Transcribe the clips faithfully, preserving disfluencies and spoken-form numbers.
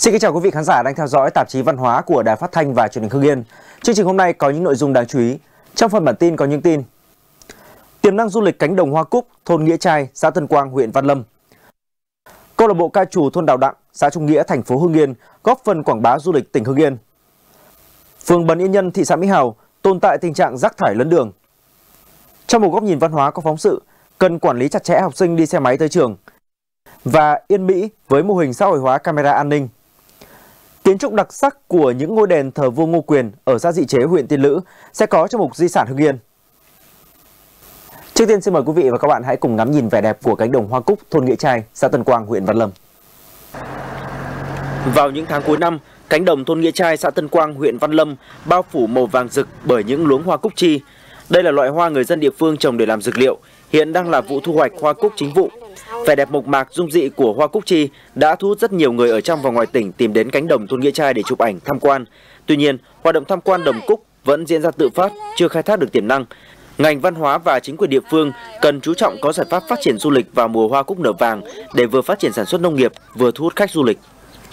Xin kính chào quý vị khán giả đang theo dõi tạp chí văn hóa của Đài Phát thanh và Truyền hình Hưng Yên. Chương trình hôm nay có những nội dung đáng chú ý. Trong phần bản tin có những tin: tiềm năng du lịch cánh đồng Hoa Cúc, thôn Nghĩa Trai, xã Tân Quang, huyện Văn Lâm. Câu lạc bộ ca trù thôn Đào Đặng, xã Trung Nghĩa, thành phố Hưng Yên góp phần quảng bá du lịch tỉnh Hưng Yên. Phường Bần Yên Nhân, thị xã Mỹ Hào tồn tại tình trạng rác thải lấn đường. Trong một góc nhìn văn hóa có phóng sự cần quản lý chặt chẽ học sinh đi xe máy tới trường. Và Yên Mỹ với mô hình xã hội hóa camera an ninh. Kiến trúc đặc sắc của những ngôi đền thờ vua Ngô Quyền ở xã Dị Chế, huyện Tiên Lữ sẽ có trong mục Di sản Hưng Yên. Trước tiên xin mời quý vị và các bạn hãy cùng ngắm nhìn vẻ đẹp của cánh đồng Hoa Cúc, thôn Nghĩa Trai, xã Tân Quang, huyện Văn Lâm. Vào những tháng cuối năm, cánh đồng thôn Nghĩa Trai, xã Tân Quang, huyện Văn Lâm bao phủ màu vàng rực bởi những luống hoa cúc chi. Đây là loại hoa người dân địa phương trồng để làm dược liệu, hiện đang là vụ thu hoạch hoa cúc chính vụ. Vẻ đẹp mộc mạc dung dị của hoa cúc chi đã thu hút rất nhiều người ở trong và ngoài tỉnh tìm đến cánh đồng thôn Nghĩa Trai để chụp ảnh tham quan. Tuy nhiên, hoạt động tham quan đồng cúc vẫn diễn ra tự phát, chưa khai thác được tiềm năng. Ngành văn hóa và chính quyền địa phương cần chú trọng có giải pháp phát triển du lịch vào mùa hoa cúc nở vàng để vừa phát triển sản xuất nông nghiệp, vừa thu hút khách du lịch.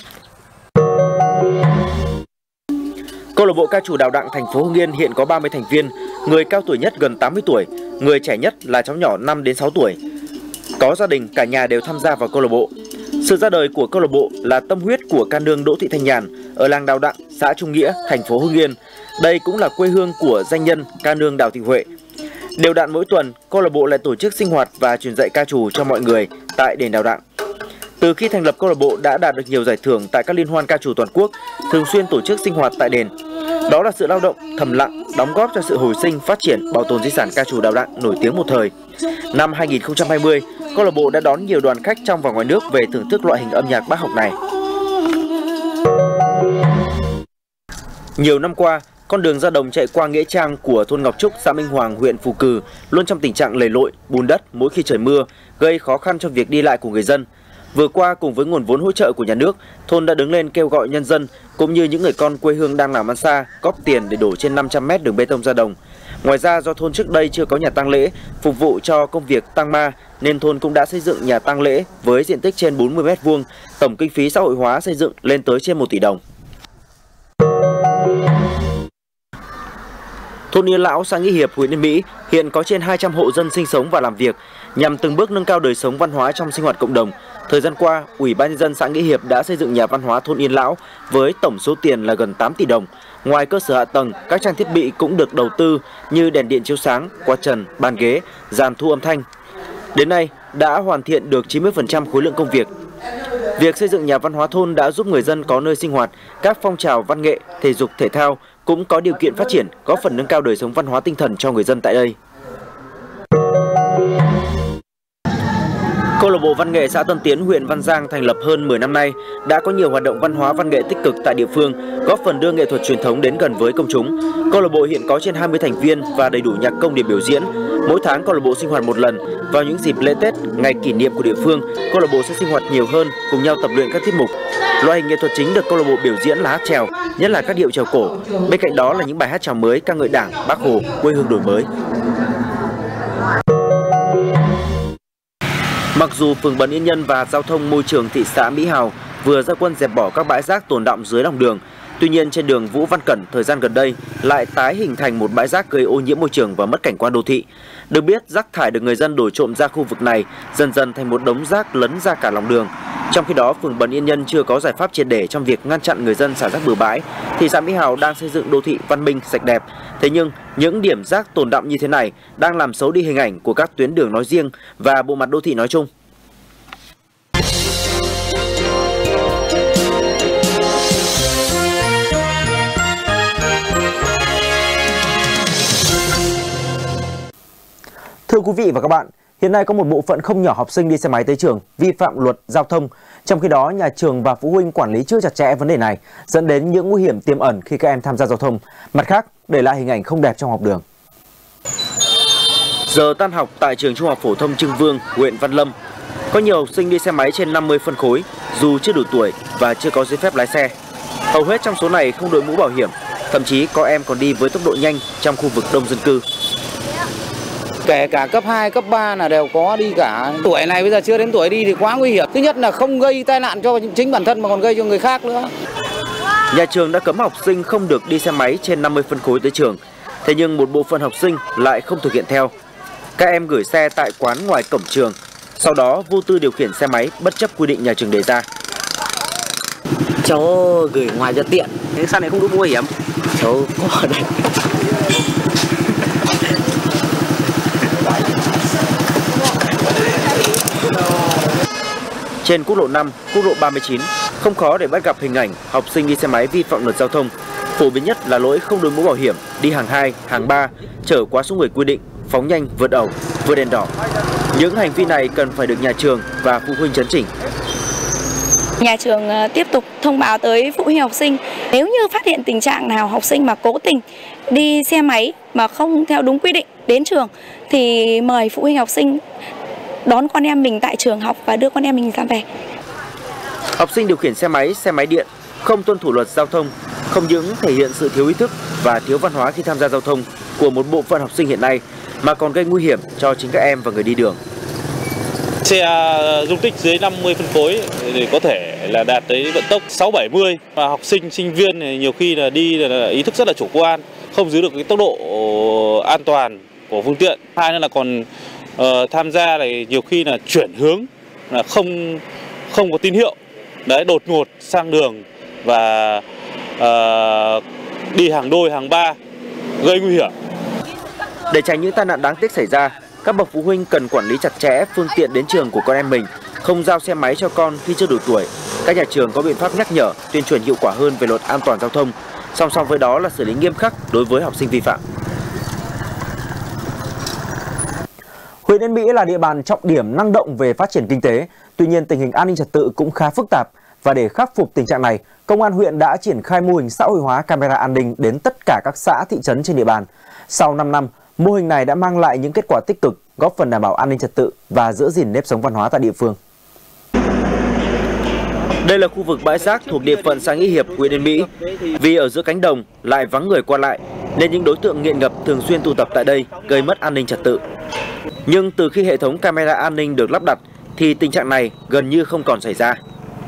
Câu lạc bộ ca trù Đào Đặng, thành phố Hưng Yên hiện có ba mươi thành viên, người cao tuổi nhất gần tám mươi tuổi, người trẻ nhất là cháu nhỏ năm đến sáu tuổi. Có gia đình, cả nhà đều tham gia vào câu lạc bộ. Sự ra đời của câu lạc bộ là tâm huyết của ca nương Đỗ Thị Thanh Nhàn ở làng Đào Đặng, xã Trung Nghĩa, thành phố Hưng Yên. Đây cũng là quê hương của danh nhân ca nương Đào Thị Huệ. Đều đặn mỗi tuần, câu lạc bộ lại tổ chức sinh hoạt và truyền dạy ca trù cho mọi người tại đền Đào Đặng. Từ khi thành lập câu lạc bộ đã đạt được nhiều giải thưởng tại các liên hoan ca trù toàn quốc, thường xuyên tổ chức sinh hoạt tại đền. Đó là sự lao động thầm lặng đóng góp cho sự hồi sinh, phát triển, bảo tồn di sản ca trù Đào Đặng nổi tiếng một thời. Năm hai nghìn không trăm hai mươi, câu lạc bộ đã đón nhiều đoàn khách trong và ngoài nước về thưởng thức loại hình âm nhạc bác học này. Nhiều năm qua, con đường ra đồng chạy qua nghĩa trang của thôn Ngọc Trúc, xã Minh Hoàng, huyện Phù Cừ luôn trong tình trạng lầy lội, bùn đất mỗi khi trời mưa, gây khó khăn cho việc đi lại của người dân. Vừa qua, cùng với nguồn vốn hỗ trợ của nhà nước, thôn đã đứng lên kêu gọi nhân dân cũng như những người con quê hương đang làm ăn xa góp tiền để đổ trên năm trăm mét đường bê tông ra đồng. Ngoài ra, do thôn trước đây chưa có nhà tang lễ phục vụ cho công việc tang ma nên thôn cũng đã xây dựng nhà tang lễ với diện tích trên bốn mươi mét vuông, tổng kinh phí xã hội hóa xây dựng lên tới trên một tỷ đồng. Thôn Yên Lão, xã Nghĩa Hiệp, huyện Yên Mỹ hiện có trên hai trăm hộ dân sinh sống và làm việc. Nhằm từng bước nâng cao đời sống văn hóa trong sinh hoạt cộng đồng, thời gian qua, Ủy ban nhân dân xã Nghĩa Hiệp đã xây dựng nhà văn hóa thôn Yên Lão với tổng số tiền là gần tám tỷ đồng. Ngoài cơ sở hạ tầng, các trang thiết bị cũng được đầu tư như đèn điện chiếu sáng, quạt trần, bàn ghế, dàn thu âm thanh. Đến nay, đã hoàn thiện được chín mươi phần trăm khối lượng công việc. Việc xây dựng nhà văn hóa thôn đã giúp người dân có nơi sinh hoạt, các phong trào văn nghệ, thể dục, thể thao cũng có điều kiện phát triển, góp phần nâng cao đời sống văn hóa tinh thần cho người dân tại đây. Câu lạc bộ văn nghệ xã Tân Tiến, huyện Văn Giang thành lập hơn mười năm nay đã có nhiều hoạt động văn hóa văn nghệ tích cực tại địa phương, góp phần đưa nghệ thuật truyền thống đến gần với công chúng. Câu lạc bộ hiện có trên hai mươi thành viên và đầy đủ nhạc công để biểu diễn. Mỗi tháng câu lạc bộ sinh hoạt một lần. Vào những dịp lễ Tết, ngày kỷ niệm của địa phương, câu lạc bộ sẽ sinh hoạt nhiều hơn, cùng nhau tập luyện các tiết mục. Loại hình nghệ thuật chính được câu lạc bộ biểu diễn là hát chèo, nhất là các điệu chèo cổ. Bên cạnh đó là những bài hát chào mới ca ngợi Đảng, Bác Hồ, quê hương đổi mới. Mặc dù phường Bần Yên Nhân và giao thông môi trường thị xã Mỹ Hào vừa ra quân dẹp bỏ các bãi rác tồn đọng dưới lòng đường, tuy nhiên trên đường Vũ Văn Cẩn thời gian gần đây lại tái hình thành một bãi rác gây ô nhiễm môi trường và mất cảnh quan đô thị. Được biết, rác thải được người dân đổ trộm ra khu vực này dần dần thành một đống rác lấn ra cả lòng đường. Trong khi đó, phường Bần Yên Nhân chưa có giải pháp triệt để trong việc ngăn chặn người dân xả rác bừa bãi. Thị xã Mỹ Hào đang xây dựng đô thị văn minh, sạch đẹp. Thế nhưng, những điểm rác tồn đọng như thế này đang làm xấu đi hình ảnh của các tuyến đường nói riêng và bộ mặt đô thị nói chung. Thưa quý vị và các bạn, hiện nay có một bộ phận không nhỏ học sinh đi xe máy tới trường vi phạm luật giao thông. Trong khi đó, nhà trường và phụ huynh quản lý chưa chặt chẽ vấn đề này, dẫn đến những nguy hiểm tiềm ẩn khi các em tham gia giao thông. Mặt khác, để lại hình ảnh không đẹp trong học đường. Giờ tan học tại trường Trung học phổ thông Trưng Vương, huyện Văn Lâm, có nhiều học sinh đi xe máy trên năm mươi phân khối, dù chưa đủ tuổi và chưa có giấy phép lái xe. Hầu hết trong số này không đội mũ bảo hiểm, thậm chí có em còn đi với tốc độ nhanh trong khu vực đông dân cư. Kể cả cấp hai, cấp ba là đều có đi cả. Tuổi này bây giờ chưa đến tuổi đi thì quá nguy hiểm. Thứ nhất là không gây tai nạn cho chính bản thân mà còn gây cho người khác nữa. Nhà trường đã cấm học sinh không được đi xe máy trên năm mươi phân khối tới trường. Thế nhưng một bộ phận học sinh lại không thực hiện theo. Các em gửi xe tại quán ngoài cổng trường, sau đó vô tư điều khiển xe máy bất chấp quy định nhà trường đề ra. Cháu gửi ngoài cho tiện, thế sao lại không đội mũ bảo hiểm? Cháu có ở đây. Trên quốc lộ năm, quốc lộ ba mươi chín, không khó để bắt gặp hình ảnh học sinh đi xe máy vi phạm luật giao thông. Phổ biến nhất là lỗi không đội mũ bảo hiểm, đi hàng hai, hàng ba, chở quá số người quy định, phóng nhanh, vượt ẩu, vượt đèn đỏ. Những hành vi này cần phải được nhà trường và phụ huynh chấn chỉnh. Nhà trường tiếp tục thông báo tới phụ huynh học sinh, nếu như phát hiện tình trạng nào học sinh mà cố tình đi xe máy mà không theo đúng quy định đến trường thì mời phụ huynh học sinh đón con em mình tại trường học và đưa con em mình ra về. Học sinh điều khiển xe máy, xe máy điện không tuân thủ luật giao thông không những thể hiện sự thiếu ý thức và thiếu văn hóa khi tham gia giao thông của một bộ phận học sinh hiện nay mà còn gây nguy hiểm cho chính các em và người đi đường. Xe dung tích dưới năm mươi phân khối thì có thể là đạt tới vận tốc sáu bảy mươi, và học sinh sinh viên này nhiều khi là đi là ý thức rất là chủ quan, không giữ được cái tốc độ an toàn của phương tiện. Hai nữa là còn uh, tham gia này nhiều khi là chuyển hướng là không không có tín hiệu, đấy, đột ngột sang đường và uh, đi hàng đôi hàng ba gây nguy hiểm. Để tránh những tai nạn đáng tiếc xảy ra, các bậc phụ huynh cần quản lý chặt chẽ phương tiện đến trường của con em mình, không giao xe máy cho con khi chưa đủ tuổi. Các nhà trường có biện pháp nhắc nhở, tuyên truyền hiệu quả hơn về luật an toàn giao thông. Song song với đó là xử lý nghiêm khắc đối với học sinh vi phạm. Huyện Yên Mỹ là địa bàn trọng điểm năng động về phát triển kinh tế. Tuy nhiên tình hình an ninh trật tự cũng khá phức tạp. Và để khắc phục tình trạng này, Công an huyện đã triển khai mô hình xã hội hóa camera an ninh đến tất cả các xã, thị trấn trên địa bàn. Sau năm năm, mô hình này đã mang lại những kết quả tích cực, góp phần đảm bảo an ninh trật tự và giữ gìn nếp sống văn hóa tại địa phương. Đây là khu vực bãi rác thuộc địa phận xã Nghĩa Hiệp, huyện Yên Mỹ. Vì ở giữa cánh đồng lại vắng người qua lại, nên những đối tượng nghiện ngập thường xuyên tụ tập tại đây, gây mất an ninh trật tự. Nhưng từ khi hệ thống camera an ninh được lắp đặt, thì tình trạng này gần như không còn xảy ra.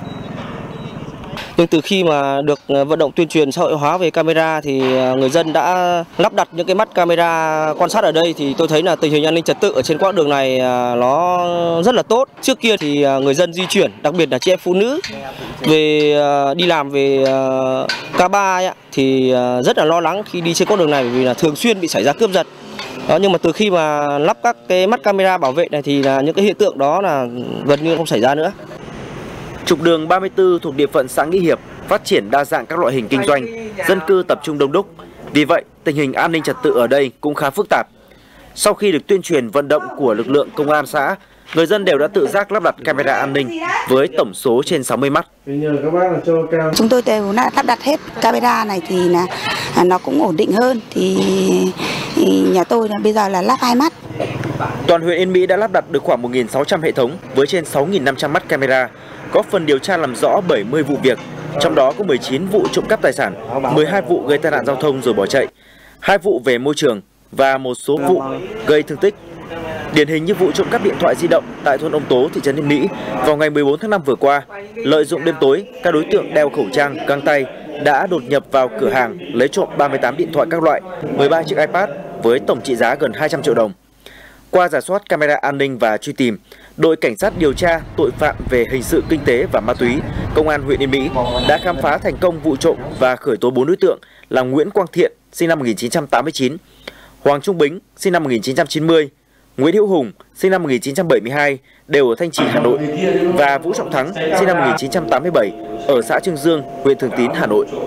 Nhưng từ khi mà được vận động tuyên truyền xã hội hóa về camera thì người dân đã lắp đặt những cái mắt camera quan sát ở đây, thì tôi thấy là tình hình an ninh trật tự ở trên quãng đường này nó rất là tốt. Trước kia thì người dân di chuyển, đặc biệt là chị em phụ nữ về đi làm về K ba ấy, thì rất là lo lắng khi đi trên quãng đường này, bởi vì là thường xuyên bị xảy ra cướp giật. Đó, nhưng mà từ khi mà lắp các cái mắt camera bảo vệ này thì là những cái hiện tượng đó là gần như không xảy ra nữa. Trục đường ba mươi tư thuộc địa phận xã Nghĩa Hiệp phát triển đa dạng các loại hình kinh doanh, dân cư tập trung đông đúc. Vì vậy, tình hình an ninh trật tự ở đây cũng khá phức tạp. Sau khi được tuyên truyền vận động của lực lượng công an xã, người dân đều đã tự giác lắp đặt camera an ninh với tổng số trên sáu mươi mắt. Chúng tôi đều đã lắp đặt hết camera này thì là nó cũng ổn định hơn. Thì nhà tôi là bây giờ là lắp hai mắt. Toàn huyện Yên Mỹ đã lắp đặt được khoảng một nghìn sáu trăm hệ thống với trên sáu nghìn năm trăm mắt camera, góp phần điều tra làm rõ bảy mươi vụ việc, trong đó có mười chín vụ trộm cắp tài sản, mười hai vụ gây tai nạn giao thông rồi bỏ chạy, hai vụ về môi trường và một số vụ gây thương tích. Điển hình như vụ trộm cắp điện thoại di động tại thôn Ông Tố, thị trấn Yên Mỹ vào ngày mười bốn tháng năm vừa qua. Lợi dụng đêm tối, các đối tượng đeo khẩu trang, găng tay đã đột nhập vào cửa hàng lấy trộm ba mươi tám điện thoại các loại, mười ba chiếc iPad với tổng trị giá gần hai trăm triệu đồng. Qua rà soát camera an ninh và truy tìm, đội cảnh sát điều tra tội phạm về hình sự kinh tế và ma túy, công an huyện Yên Mỹ đã khám phá thành công vụ trộm và khởi tố bốn đối tượng là Nguyễn Quang Thiện, sinh năm một nghìn chín trăm tám mươi chín, Hoàng Trung Bính, sinh năm một nghìn chín trăm chín mươi, Nguyễn Hữu Hùng, sinh năm một nghìn chín trăm bảy mươi hai, đều ở Thanh Trì, Hà Nội, và Vũ Trọng Thắng, sinh năm một nghìn chín trăm tám mươi bảy, ở xã Trương Dương, huyện Thường Tín, Hà Nội.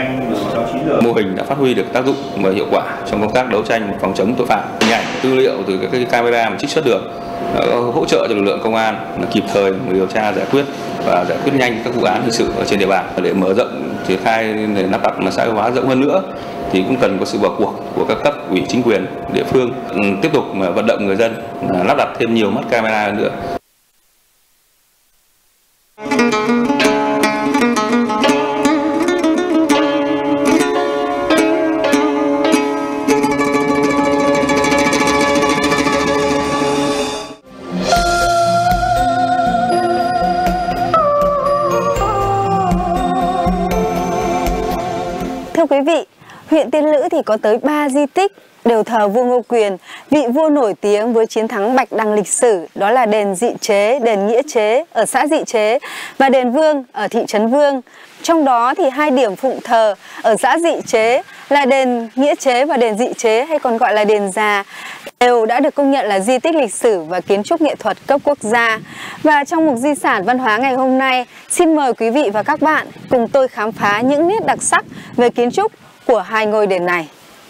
Mô hình đã phát huy được tác dụng và hiệu quả trong công tác đấu tranh phòng chống tội phạm. Hình ảnh, tư liệu từ các camera mà trích xuất được hỗ trợ cho lực lượng công an kịp thời điều tra, giải quyết và giải quyết nhanh các vụ án hình sự ở trên địa bàn. Để mở rộng triển khai để lắp đặt xã hội hóa rộng hơn nữa thì cũng cần có sự vào cuộc của các cấp ủy chính quyền địa phương, tiếp tục vận động người dân lắp đặt thêm nhiều mắt camera nữa. quý vị, huyện Tiên Lữ thì có tới ba di tích đều thờ vua Ngô Quyền, vị vua nổi tiếng với chiến thắng Bạch Đằng lịch sử, đó là đền Dị Chế, đền Nghĩa Chế ở xã Dị Chế và đền Vương ở thị trấn Vương. Trong đó thì hai điểm phụng thờ ở xã Dị Chế là đền Nghĩa Chế và đền Dị Chế hay còn gọi là đền Già đều đã được công nhận là di tích lịch sử và kiến trúc nghệ thuật cấp quốc gia. Và trong mục di sản văn hóa ngày hôm nay, xin mời quý vị và các bạn cùng tôi khám phá những nét đặc sắc về kiến trúc của hai ngôi đền này.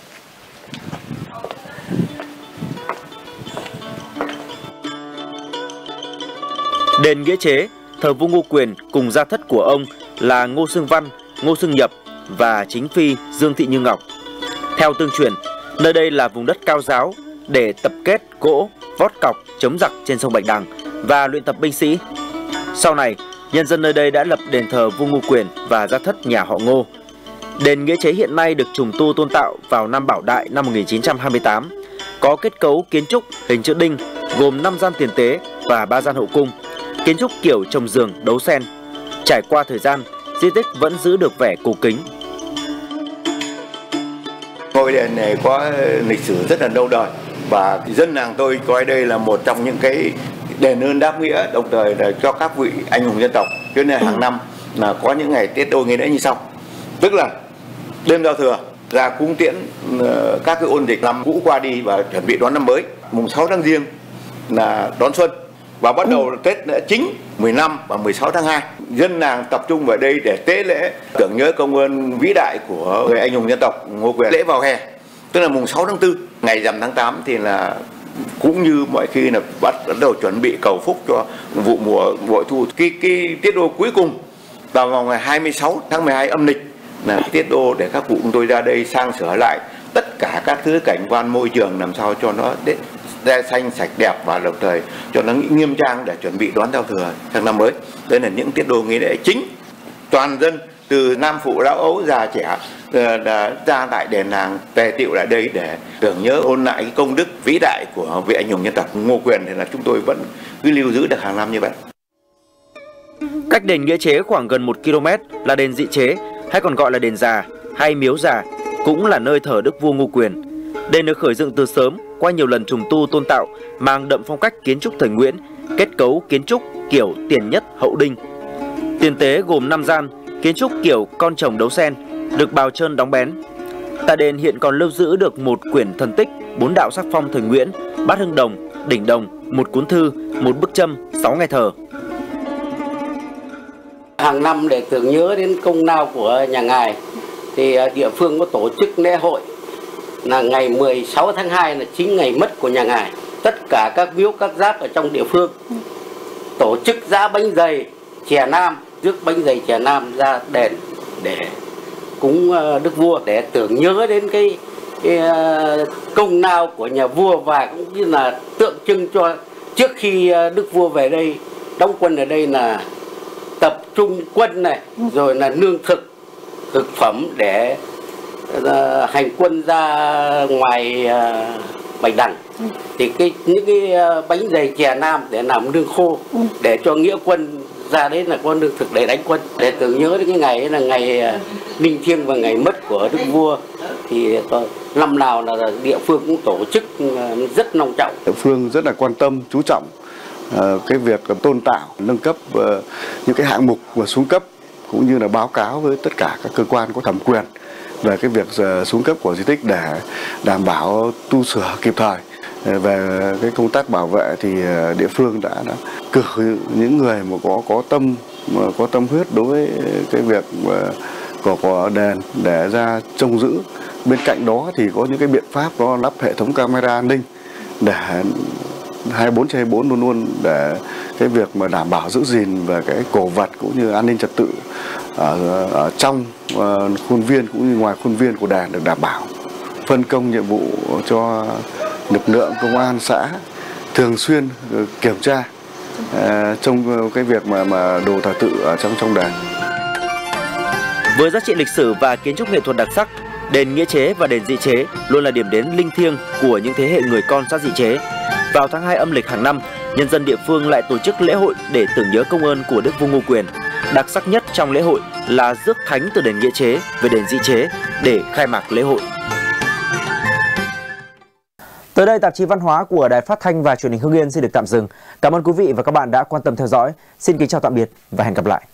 Đền Nghĩa Chế thờ vua Ngô Quyền cùng gia thất của ông là Ngô Xương Văn, Ngô Xương Nhập và chính phi Dương Thị Như Ngọc. Theo tương truyền, nơi đây là vùng đất cao giáo để tập kết gỗ, vót cọc chống giặc trên sông Bạch Đằng và luyện tập binh sĩ. Sau này, nhân dân nơi đây đã lập đền thờ vua Ngô Quyền và gia thất nhà họ Ngô. Đền Nghĩa Chế hiện nay được trùng tu tôn tạo vào năm Bảo Đại năm một nghìn chín trăm hai mươi tám, có kết cấu kiến trúc hình chữ đinh gồm năm gian tiền tế và ba gian hậu cung, kiến trúc kiểu trồng giường đấu sen. Trải qua thời gian, di tích vẫn giữ được vẻ cổ kính. Ngôi đền này có lịch sử rất là lâu đời và dân làng tôi coi đây là một trong những cái đền ơn đáp nghĩa, đồng thời là cho các vị anh hùng dân tộc. Cho nên hàng năm là có những ngày Tết đô nghi lễ như sau, tức là đêm giao thừa ra cúng tiễn các cái ôn dịch năm cũ qua đi và chuẩn bị đón năm mới. Mùng sáu tháng Giêng là đón xuân và bắt đầu Tết lễ chính mười lăm và mười sáu tháng hai. Dân làng tập trung vào đây để tế lễ tưởng nhớ công ơn vĩ đại của người anh hùng dân tộc Ngô Quyền. Lễ vào hè tức là mùng sáu tháng tư, ngày rằm tháng tám thì là cũng như mọi khi là bắt đầu chuẩn bị cầu phúc cho vụ mùa bội thu. Cái cái tiết đô cuối cùng vào vào ngày hai mươi sáu tháng mười hai âm lịch là cái tiết đô để các cụ chúng tôi ra đây sang sửa lại tất cả các thứ cảnh quan môi trường làm sao cho nó ra xanh sạch đẹp và đồng thời cho nó nghiêm trang để chuẩn bị đón giao thừa sang năm mới. Đây là những tiết đồ nghi lễ chính. Toàn dân từ nam phụ lão ấu già trẻ đã ra tại đền làng tề tựu lại đây để tưởng nhớ ôn lại cái công đức vĩ đại của vị anh hùng dân tộc Ngô Quyền, thì là chúng tôi vẫn cứ lưu giữ được hàng năm như vậy. Cách đền Nghĩa Chế khoảng gần một ki lô mét là đền Dị Chế hay còn gọi là đền Già hay miếu già, cũng là nơi thờ đức vua Ngô Quyền. Đền được khởi dựng từ sớm qua nhiều lần trùng tu tôn tạo, mang đậm phong cách kiến trúc thời Nguyễn, kết cấu kiến trúc kiểu tiền nhất hậu đinh. Tiền tế gồm năm gian, kiến trúc kiểu con trồng đấu sen, được bào trơn đóng bén. Tại đền hiện còn lưu giữ được một quyển thần tích, bốn đạo sắc phong thời Nguyễn, bát hương đồng, đỉnh đồng, một cuốn thư, một bức châm, sáu ngày thờ. Hàng năm để tưởng nhớ đến công lao của nhà ngài thì địa phương có tổ chức lễ hội là ngày mười sáu tháng hai là chính ngày mất của nhà ngài. Tất cả các miếu các giáp ở trong địa phương tổ chức giã bánh dày chè nam, rước bánh dày chè nam ra đền để cúng đức vua, để tưởng nhớ đến cái, cái công lao của nhà vua và cũng như là tượng trưng cho trước khi đức vua về đây đóng quân ở đây là tập trung quân này, rồi là lương thực thực phẩm để uh, hành quân ra ngoài uh, Bạch Đằng. Thì cái những cái uh, bánh dày chè nam để làm lương khô để cho nghĩa quân ra đấy là có lương thực để đánh quân, để tưởng nhớ đến cái ngày ấy là ngày uh, linh thiêng và ngày mất của đức vua. Thì uh, năm nào là địa phương cũng tổ chức uh, rất long trọng. Địa phương rất là quan tâm chú trọng Uh, cái việc tôn tạo, nâng cấp uh, những cái hạng mục và xuống cấp, cũng như là báo cáo với tất cả các cơ quan có thẩm quyền về cái việc uh, xuống cấp của di tích để đảm bảo tu sửa kịp thời. Uh, về cái công tác bảo vệ thì uh, địa phương đã, đã cử những người mà có có tâm mà có tâm huyết đối với cái việc uh, của, của đền để ra trông giữ. Bên cạnh đó thì có những cái biện pháp có lắp hệ thống camera an ninh để hai mươi bốn trên hai mươi bốn luôn luôn để cái việc mà đảm bảo giữ gìn về cái cổ vật cũng như an ninh trật tự ở, ở trong uh, khuôn viên cũng như ngoài khuôn viên của đền được đảm bảo. Phân công nhiệm vụ cho lực lượng công an xã thường xuyên uh, kiểm tra uh, trong cái việc mà mà đồ thờ tự ở trong trong đền. Với giá trị lịch sử và kiến trúc nghệ thuật đặc sắc, đền Nghĩa Chế và đền Dị Chế luôn là điểm đến linh thiêng của những thế hệ người con xã Dị Chế. Vào tháng hai âm lịch hàng năm, nhân dân địa phương lại tổ chức lễ hội để tưởng nhớ công ơn của đức vua Ngô Quyền. Đặc sắc nhất trong lễ hội là rước thánh từ đền Nghĩa Chế về đền Dị Chế để khai mạc lễ hội. Tới đây, tạp chí văn hóa của Đài Phát thanh và Truyền hình Hưng Yên xin được tạm dừng. Cảm ơn quý vị và các bạn đã quan tâm theo dõi. Xin kính chào tạm biệt và hẹn gặp lại.